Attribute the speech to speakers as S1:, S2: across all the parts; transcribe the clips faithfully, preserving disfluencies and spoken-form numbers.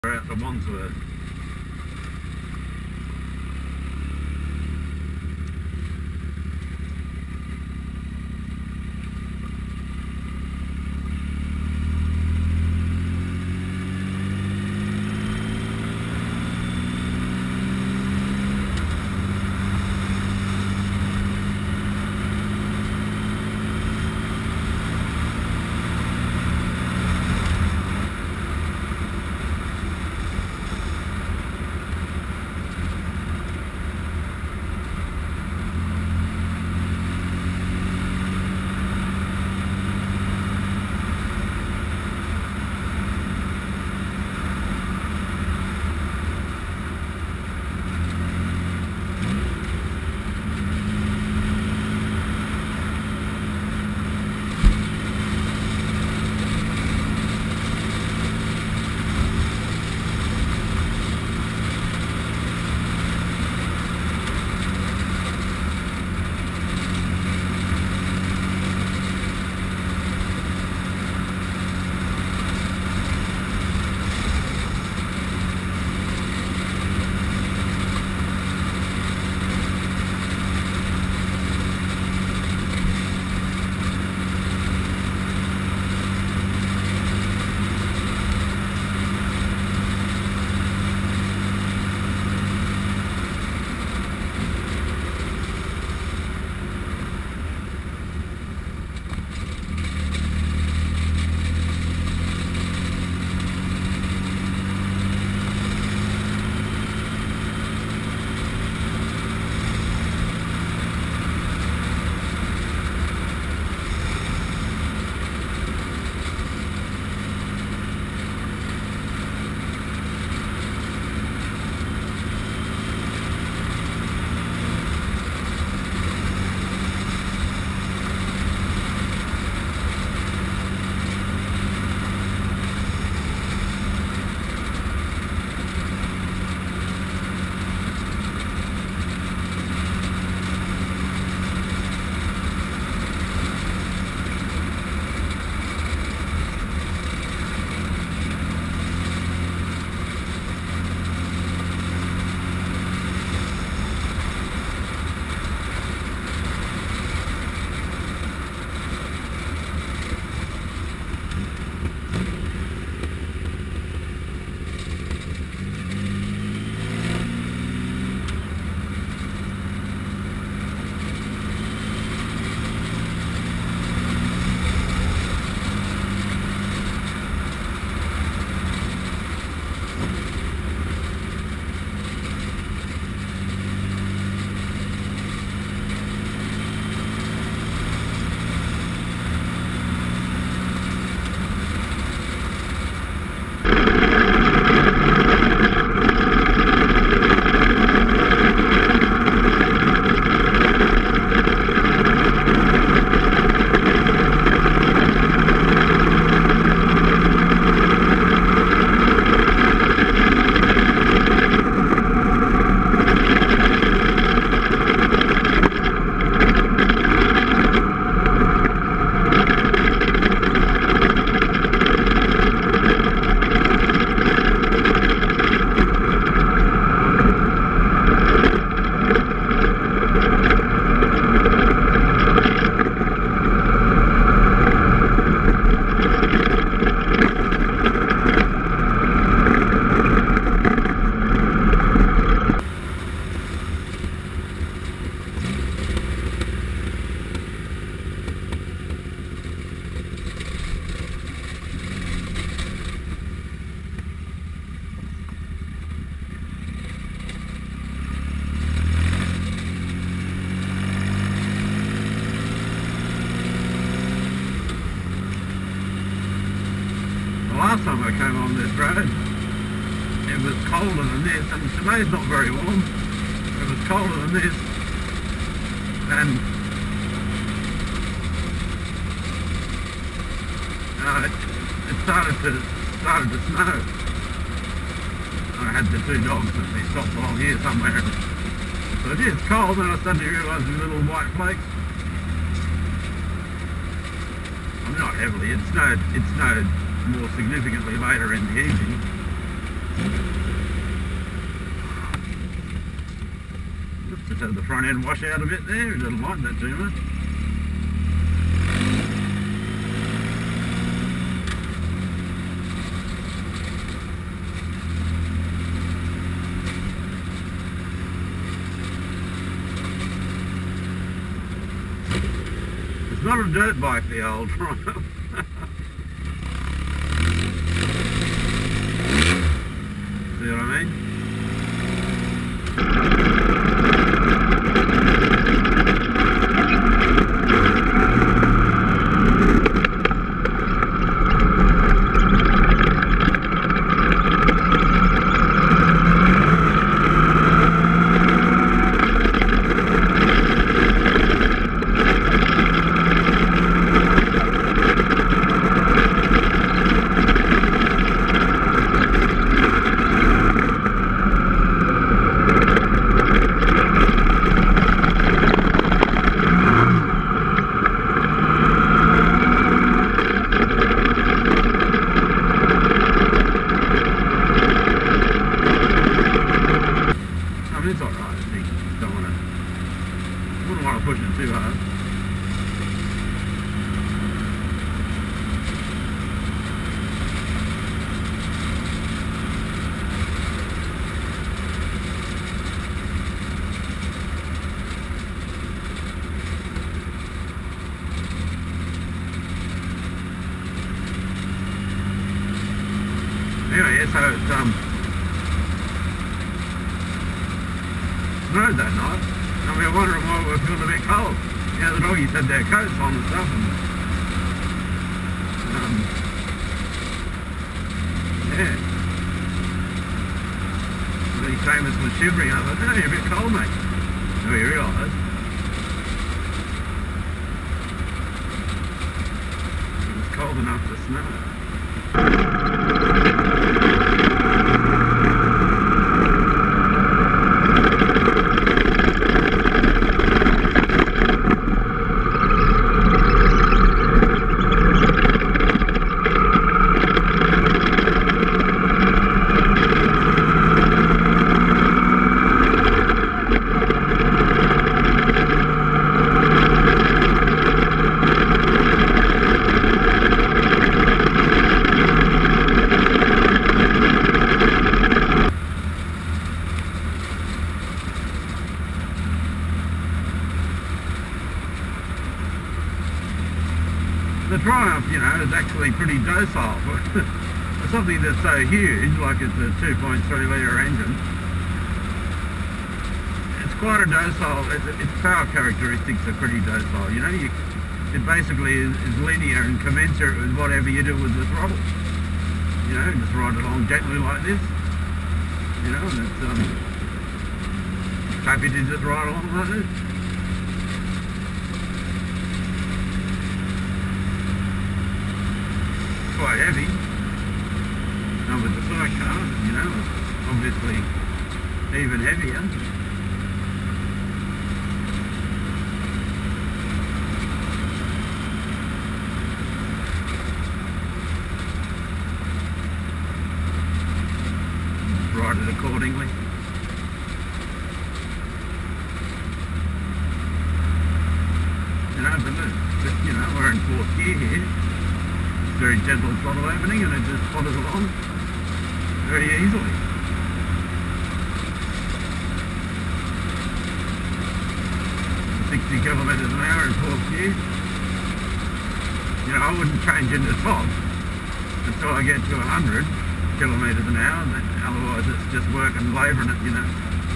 S1: out to Wandsworth. Last time I came on this road, it was colder than this, and today's not very warm. It was colder than this, and uh, it, it started to started to snow. I had the two dogs that they stopped along here somewhere. So it is cold, and I suddenly realised the little white flakes. I'm not heavily. It snowed. It snowed more significantly later in the evening. have the front end wash out a bit there. It doesn't like that too much. It's not a dirt bike, the old Triumph. See what I mean? It's alright, I think. Don't want to, wouldn't want to push it too hard. Anyway, yeah, so it's, um, snowed that night. I mean, I'm wondering why we were feeling a bit cold. You know, the doggies had their coats on and stuff, and um, yeah. Really famous was shivering. I thought, oh, you're a bit cold, mate. So we realised it was cold enough to snow. The Triumph, you know, is actually pretty docile for something that's so huge, like it's a two point three litre engine. It's quite a docile, its, its power characteristics are pretty docile, you know. You, it basically is, is linear and commensurate with whatever you do with the throttle. You know, just ride along gently like this, you know, and it's um, happy to just ride along like this. Quite heavy, and with the Sidecar, you know, obviously even heavier. Ride it accordingly. You know, but it's, you know, we're in fourth gear here. Very gentle throttle opening, and it just plotters along very easily. sixty kilometres an hour in fourth gear. You know, I wouldn't change into top until I get to one hundred kilometres an hour, but otherwise it's just working, labouring it, you know.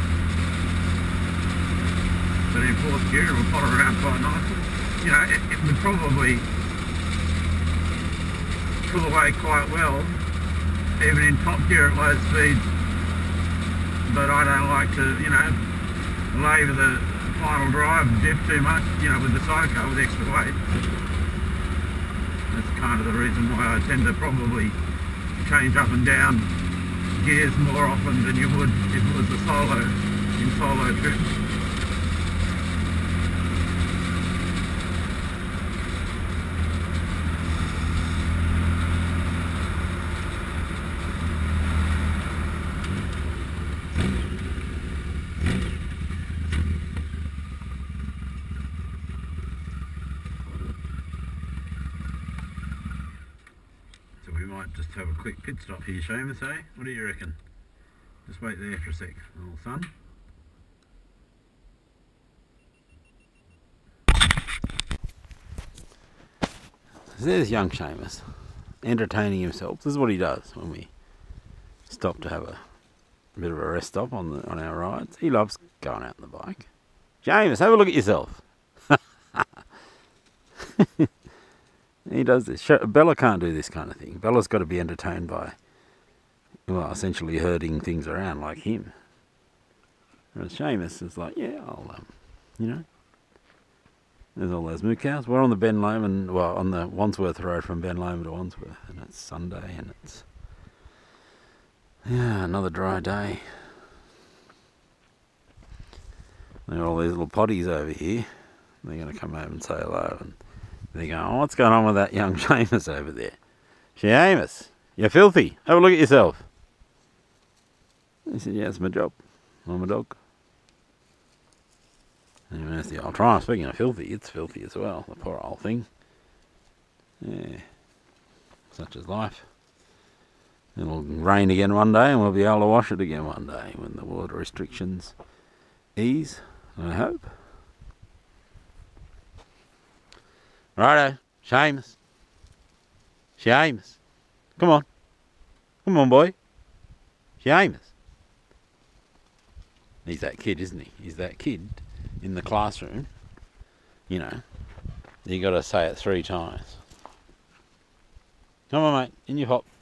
S1: But in fourth gear it will potter around quite nicely. You know, it, it would probably pull away quite well, even in top gear at low speeds, but I don't like to, you know, labour the final drive diff too much, you know, with the Sidecar with extra weight. That's kind of the reason why I tend to probably change up and down gears more often than you would if it was a solo, in solo trips. just have a quick pit stop here, Seamus, eh? What do you reckon? Just wait there for a sec, little son. So there's young Seamus, entertaining himself. This is what he does when we stop to have a bit of a rest stop on the on our rides. He loves going out on the bike. Seamus, have a look at yourself. He does this. Bella can't do this kind of thing. Bella's got to be entertained by, well, essentially herding things around like him. Whereas Seamus is like, yeah, I'll, um, you know. There's all those moo cows. We're on the Ben Lomond, well, on the Wandsworth road from Ben Lomond to Wandsworth, and it's Sunday, and it's, yeah, another dry day. There are all these little potties over here. They're going to come over and say hello, and they're going, oh, what's going on with that young Seamus over there? Seamus, you're filthy. Have a look at yourself. He said, yeah, it's my job. I'm a dog. Anyway, that's the old time. Speaking of filthy, it's filthy as well. The poor old thing. Yeah. Such is life. It'll rain again one day and we'll be able to wash it again one day when the water restrictions ease, I hope. Righto, Seamus. Seamus. Come on. Come on, boy. Seamus. He's that kid, isn't he? He's that kid in the classroom. You know, you got to say it three times. Come on, mate. In your hop.